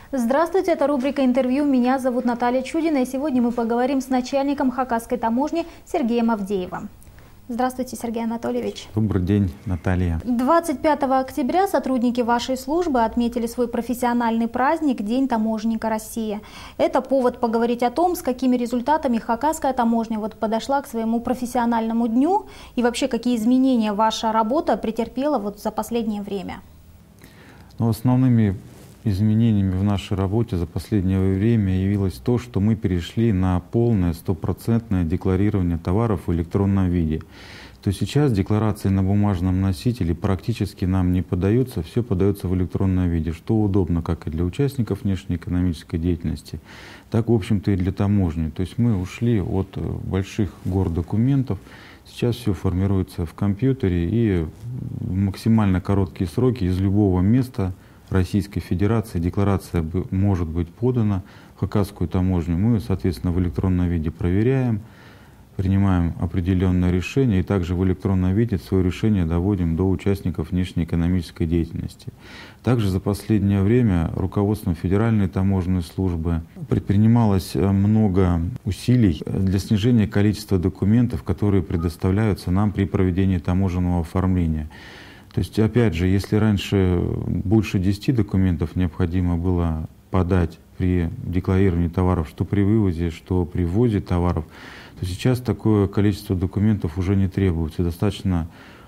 Здравствуйте, это рубрика «Интервью». Меня зовут Наталья Чудина, и сегодня мы поговорим с начальником Хакасской таможни Сергеем Авдеевым. Здравствуйте, Сергей Анатольевич. Добрый день, Наталья. 25 октября сотрудники вашей службы отметили свой профессиональный праздник День таможенника России. Это повод поговорить о том, с какими результатами Хакасская таможня подошла к своему профессиональному дню и вообще какие изменения ваша работа претерпела за последнее время. Основными изменениями в нашей работе за последнее время явилось то, что мы перешли на полное стопроцентное декларирование товаров в электронном виде. То есть сейчас декларации на бумажном носителе практически нам не подаются, все подается в электронном виде, что удобно как и для участников внешнеэкономической деятельности, так, в общем-то, и для таможни. То есть мы ушли от больших гор документов, сейчас все формируется в компьютере и в максимально короткие сроки из любого места Российской Федерации декларация может быть подана в Хакасскую таможню. Мы, соответственно, в электронном виде проверяем, принимаем определенное решение и также в электронном виде свое решение доводим до участников внешнеэкономической деятельности. Также за последнее время руководством Федеральной таможенной службы предпринималось много усилий для снижения количества документов, которые предоставляются нам при проведении таможенного оформления. То есть, опять же, если раньше больше 10 документов необходимо было подать при декларировании товаров, что при вывозе, что при ввозе товаров, то сейчас такое количество документов уже не требуется. Достаточно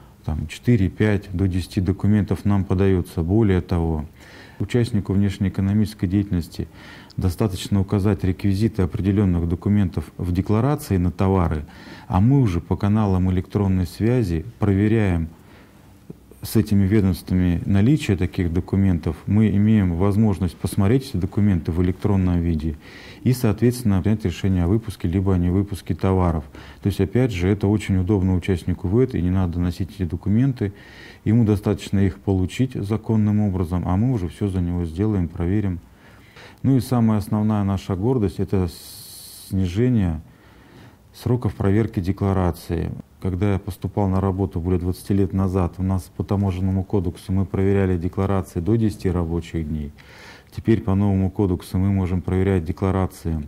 4-5 до 10 документов нам подается. Более того, участнику внешнеэкономической деятельности достаточно указать реквизиты определенных документов в декларации на товары, а мы уже по каналам электронной связи проверяем с этими ведомствами наличие таких документов, мы имеем возможность посмотреть эти документы в электронном виде и, соответственно, принять решение о выпуске либо о невыпуске товаров. То есть, опять же, это очень удобно участнику ВЭД, и не надо носить эти документы, ему достаточно их получить законным образом, а мы уже все за него сделаем, проверим. Ну и самая основная наша гордость — это снижение сроков проверки декларации. Когда я поступал на работу более 20 лет назад, у нас по таможенному кодексу мы проверяли декларации до 10 рабочих дней. Теперь по новому кодексу мы можем проверять декларации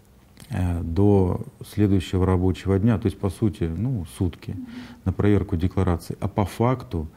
до следующего рабочего дня, то есть по сути сутки на проверку декларации. А по факту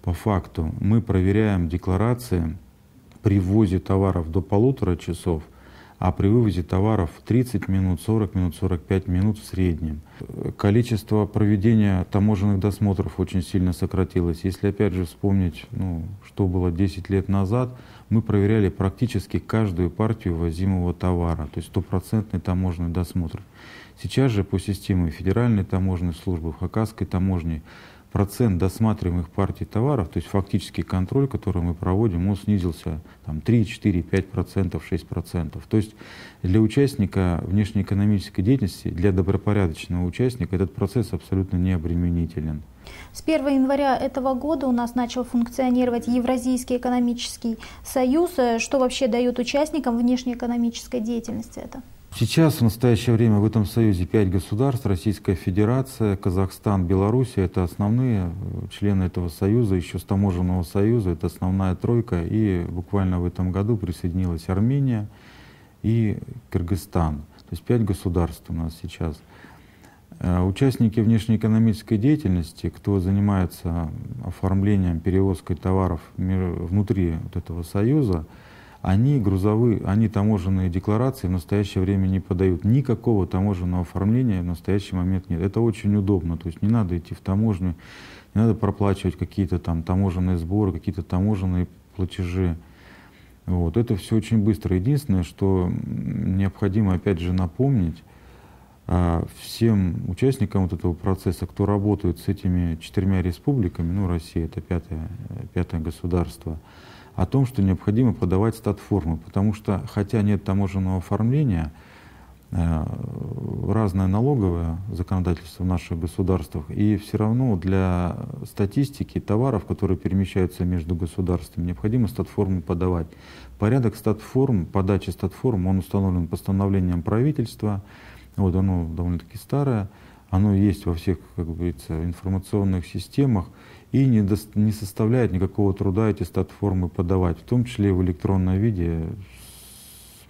мы проверяем декларации при ввозе товаров до 1,5 часов, а при вывозе товаров 30 минут, 40 минут, 45 минут в среднем. Количество проведения таможенных досмотров очень сильно сократилось. Если опять же вспомнить, что было 10 лет назад, мы проверяли практически каждую партию ввозимого товара, то есть стопроцентный таможенный досмотр. Сейчас же по системе Федеральной таможенной службы, Хакасской таможни, процент досматриваемых партий товаров, то есть фактический контроль, который мы проводим, он снизился 3, 4, 5%, 6%. То есть для участника внешнеэкономической деятельности, для добропорядочного участника этот процесс абсолютно не обременителен. С 1 января этого года у нас начал функционировать Евразийский экономический союз. Что вообще дает участникам внешнеэкономической деятельности это? Сейчас, в настоящее время, в этом союзе 5 государств: Российская Федерация, Казахстан, Белоруссия — это основные члены этого союза. Еще с таможенного союза это основная тройка. И буквально в этом году присоединилась Армения и Кыргызстан. То есть 5 государств у нас сейчас. Участники внешнеэкономической деятельности, кто занимается оформлением, перевозкой товаров внутри этого союза, они таможенные декларации в настоящее время не подают. Никакого таможенного оформления в настоящий момент нет. Это очень удобно. То есть не надо идти в таможню, не надо проплачивать какие-то таможенные сборы, какие-то таможенные платежи. Это все очень быстро. Единственное, что необходимо опять же напомнить всем участникам этого процесса, кто работает с этими 4 республиками, Россия — это пятое государство, о том, что необходимо подавать статформы, потому что, хотя нет таможенного оформления, разное налоговое законодательство в наших государствах, и все равно для статистики товаров, которые перемещаются между государствами, необходимо статформы подавать. Порядок подачи статформ, он установлен постановлением правительства, оно довольно-таки старое, оно есть во всех, как говорится, информационных системах, и не составляет никакого труда эти статформы подавать, в том числе и в электронном виде,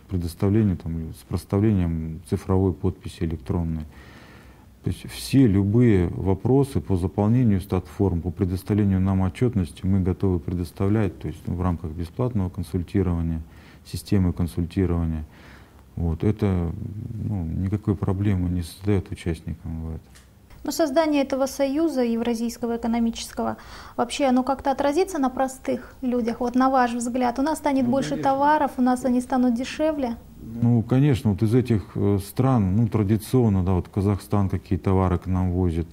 предоставлению, с проставлением цифровой подписи электронной. То есть все любые вопросы по заполнению статформ, по предоставлению нам отчетности мы готовы предоставлять, то есть в рамках бесплатного консультирования, системы консультирования. Вот, это никакой проблемы не создает участникам в этом. Но создание этого союза Евразийского экономического, вообще оно как-то отразится на простых людях? Вот на ваш взгляд, у нас станет больше конечно. товаров, у нас они станут дешевле? Конечно, вот из этих стран, традиционно, вот Казахстан какие товары к нам возит,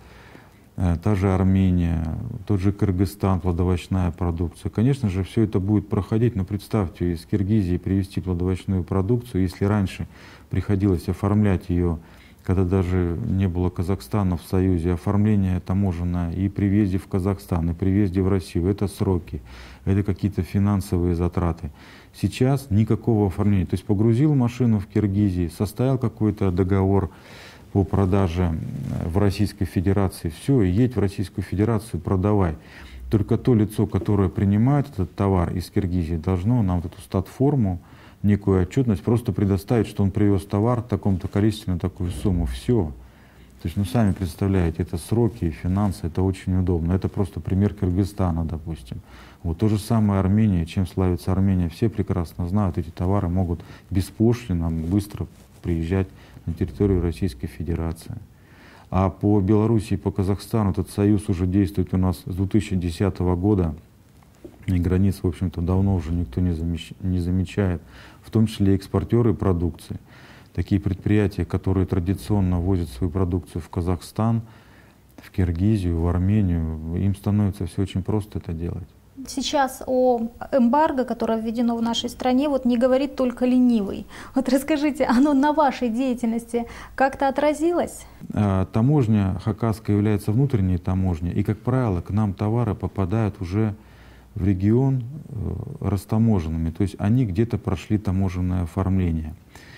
та же Армения, тот же Кыргызстан, плодовочная продукция. Конечно же, все это будет проходить, но представьте, из Киргизии привезти плодовочную продукцию, если раньше приходилось оформлять ее, когда даже не было Казахстана в Союзе, оформление таможенное и при въезде в Казахстан, и при въезде в Россию, это сроки, это какие-то финансовые затраты. Сейчас никакого оформления. То есть погрузил машину в Киргизии, составил какой-то договор по продаже в Российской Федерации, все, и едь в Российскую Федерацию, продавай. Только то лицо, которое принимает этот товар из Киргизии, должно нам вот эту статформу, некую отчетность просто предоставить, что он привез товар в таком-то количестве на такую сумму. Все. То есть, сами представляете, это сроки и финансы, это очень удобно. Это просто пример Кыргызстана, допустим. Вот то же самое Армения. Чем славится Армения, все прекрасно знают, эти товары могут беспошлинно, быстро приезжать на территорию Российской Федерации. А по Белоруссии и по Казахстану этот союз уже действует у нас с 2010 года. И границ, в общем-то, давно уже никто не замечает, в том числе экспортеры продукции. Такие предприятия, которые традиционно возят свою продукцию в Казахстан, в Киргизию, в Армению, им становится все очень просто это делать. Сейчас о эмбарго, которое введено в нашей стране, не говорит только ленивый. Вот расскажите, оно на вашей деятельности как-то отразилось? Таможня хакасская является внутренней таможней, и, как правило, к нам товары попадают уже в регион растаможенными, то есть они где-то прошли таможенное оформление.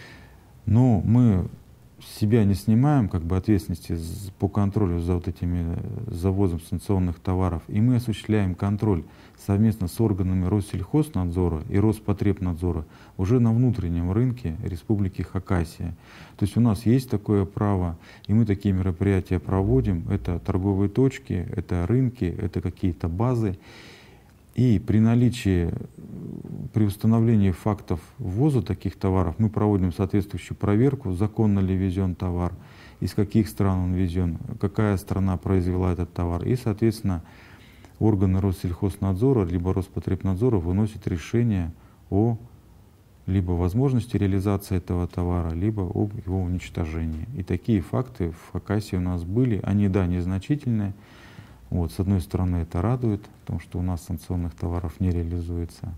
Но мы с себя не снимаем ответственности по контролю за этими завозом санкционных товаров, и мы осуществляем контроль совместно с органами Россельхознадзора и Роспотребнадзора уже на внутреннем рынке Республики Хакасия. То есть у нас есть такое право, и мы такие мероприятия проводим. Это торговые точки, это рынки, это какие-то базы. И при наличии, при установлении фактов ввоза таких товаров мы проводим соответствующую проверку, законно ли везен товар, из каких стран он везен, какая страна произвела этот товар. И, соответственно, органы Россельхознадзора либо Роспотребнадзора выносят решение о либо возможности реализации этого товара, либо об его уничтожении. И такие факты в Хакасии у нас были. Они, да, незначительные. С одной стороны, это радует, потому что у нас санкционных товаров не реализуется.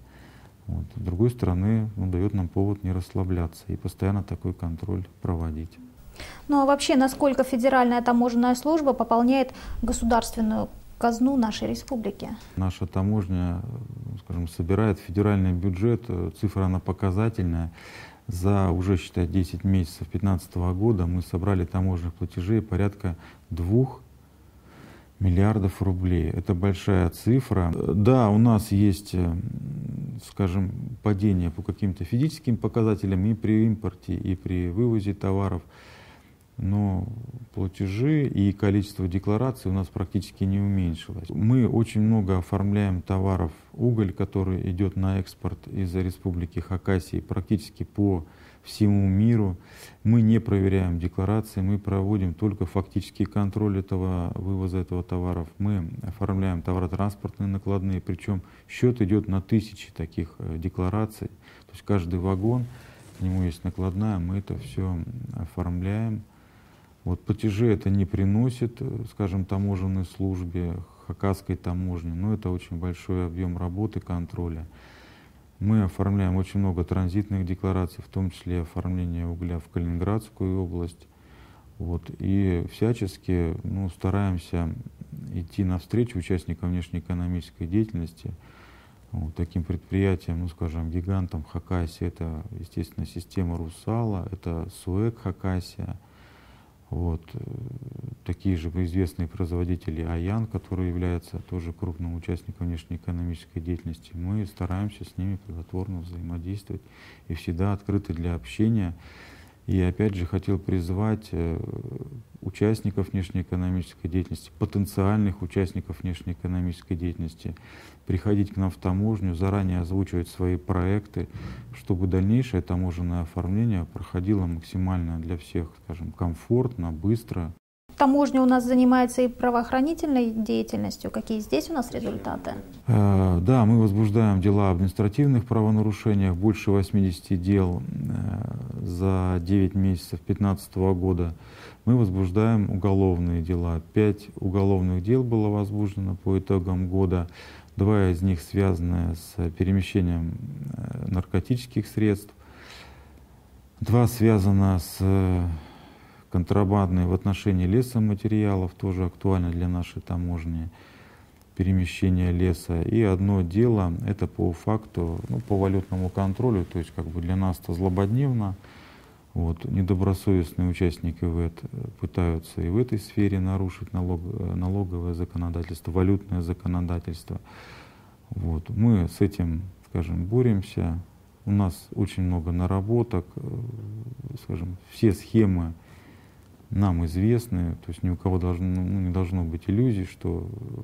С другой стороны, дает нам повод не расслабляться и постоянно такой контроль проводить. Ну а вообще, насколько Федеральная таможенная служба пополняет государственную казну нашей республики? Наша таможня, собирает федеральный бюджет, цифра она показательная. За уже, считай, 10 месяцев 2015 года мы собрали таможенных платежей порядка 2 миллиардов рублей. Это большая цифра. Да, у нас есть, падение по каким-то физическим показателям и при импорте, и при вывозе товаров. Но платежи и количество деклараций у нас практически не уменьшилось. Мы очень много оформляем товаров. Уголь, который идет на экспорт из Республики Хакасии практически по всему миру. Мы не проверяем декларации, мы проводим только фактический контроль этого вывоза этого товаров. Мы оформляем товаротранспортные накладные, причем счет идет на тысячи таких деклараций. То есть каждый вагон, к нему есть накладная, мы это все оформляем. Платежи это не приносит, таможенной службе, хакасской таможне, но это очень большой объем работы, контроля. Мы оформляем очень много транзитных деклараций, в том числе оформление угля в Калининградскую область. И всячески стараемся идти навстречу участникам внешнеэкономической деятельности, таким предприятиям, гигантам Хакасии. Это, естественно, система Русала, это СУЭК Хакасия. Вот. Такие же известные производители АЯН, которые являются тоже крупным участником внешнеэкономической деятельности. Мы стараемся с ними плодотворно взаимодействовать и всегда открыты для общения. И опять же хотел призвать участников внешнеэкономической деятельности, потенциальных участников внешнеэкономической деятельности, приходить к нам в таможню, заранее озвучивать свои проекты, чтобы дальнейшее таможенное оформление проходило максимально для всех, скажем, комфортно, быстро. Таможня у нас занимается и правоохранительной деятельностью. Какие здесь у нас результаты? Да, мы возбуждаем дела об административных правонарушениях, больше 80 дел за 9 месяцев 2015 года. Мы возбуждаем уголовные дела. 5 уголовных дел было возбуждено по итогам года. 2 из них связаны с перемещением наркотических средств. 2 связано с контрабандой в отношении лесоматериалов, тоже актуально для нашей таможни, перемещение леса. И одно дело, это по факту, по валютному контролю, то есть как бы для нас это злободневно. Вот, недобросовестные участники ВЭД пытаются и в этой сфере нарушить налоговое законодательство, валютное законодательство. Вот, мы с этим, скажем, боремся. У нас очень много наработок, скажем, все схемы нам известны, то есть ни у кого не должно быть иллюзий, что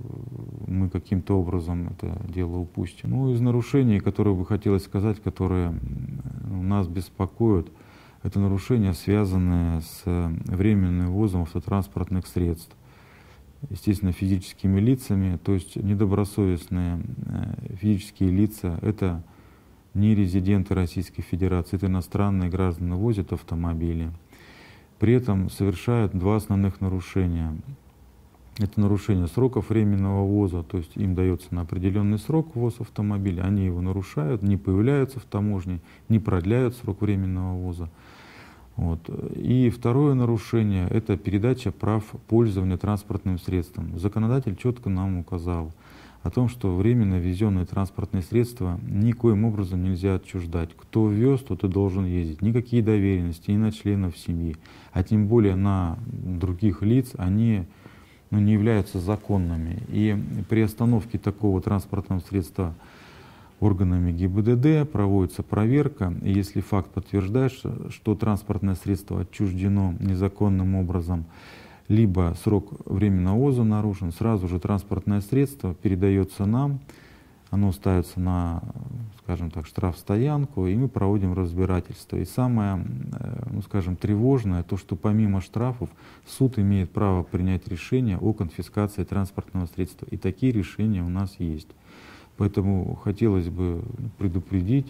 мы каким-то образом это дело упустим. Из нарушений, которые бы хотелось сказать, которые нас беспокоят, это нарушения, связанные с временным ввозом автотранспортных средств. Естественно, физическими лицами, то есть недобросовестные физические лица, это не резиденты Российской Федерации, это иностранные граждане, возят автомобили. При этом совершают 2 основных нарушения. Это нарушение сроков временного ввоза, то есть им дается на определенный срок ввоз автомобиля, они его нарушают, не появляются в таможне, не продляют срок временного ввоза. Вот. И второе нарушение — это передача прав пользования транспортным средством. Законодатель четко нам указал о том, что временно ввезенные транспортные средства никоим образом нельзя отчуждать. Кто вез, тот и должен ездить. Никакие доверенности ни на членов семьи, а тем более на других лиц, они не являются законными. И при остановке такого транспортного средства органами ГИБДД проводится проверка, и если факт подтверждает, что транспортное средство отчуждено незаконным образом, либо срок временного ввоза нарушен, сразу же транспортное средство передается нам, оно ставится на, скажем так, штрафстоянку, и мы проводим разбирательство. И самое, скажем, тревожное, то, что помимо штрафов суд имеет право принять решение о конфискации транспортного средства. И такие решения у нас есть. Поэтому хотелось бы предупредить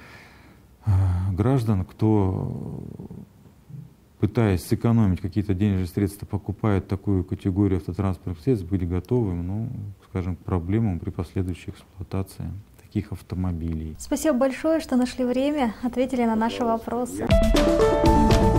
граждан, кто, пытаясь сэкономить какие-то денежные средства, покупает такую категорию автотранспортных средств, были готовы, скажем, к проблемам при последующей эксплуатации таких автомобилей. Спасибо большое, что нашли время, ответили на наши вопросы.